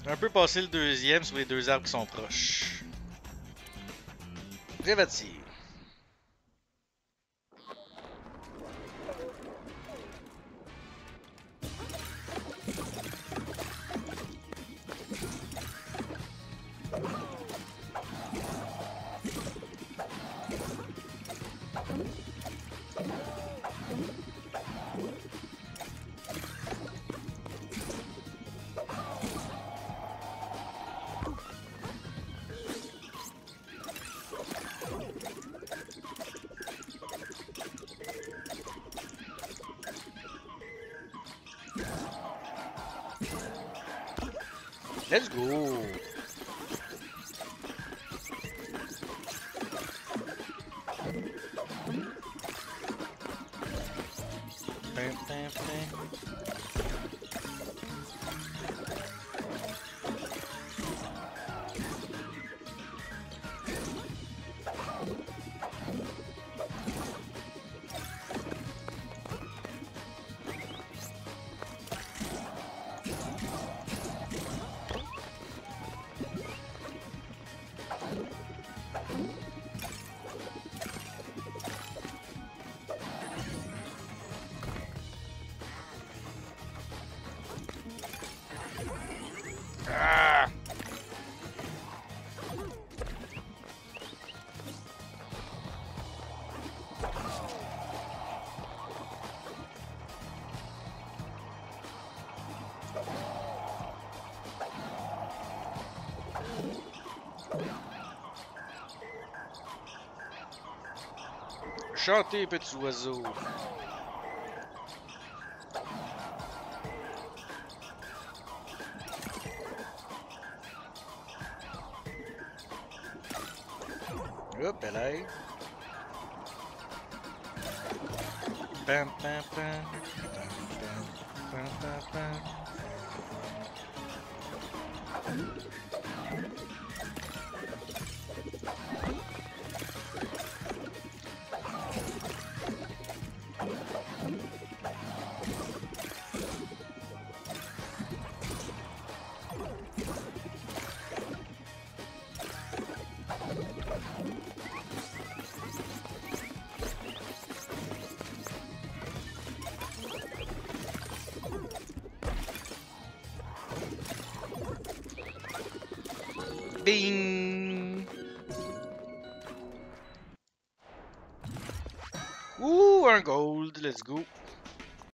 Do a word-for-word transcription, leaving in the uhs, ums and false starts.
J'ai un peu passé le deuxième sur les deux arbres qui sont proches. Prévati. Let's go! Pim, pim, pim. Ah! Chantez, petits oiseaux. Hop, elle aille. Pam, pam, pam. Pam, pam, pam, pam. Bing! Ouh, un gold, let's go.